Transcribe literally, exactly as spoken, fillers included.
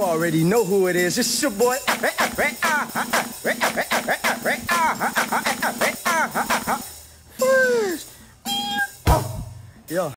already know who it is. It's your boy. Yo.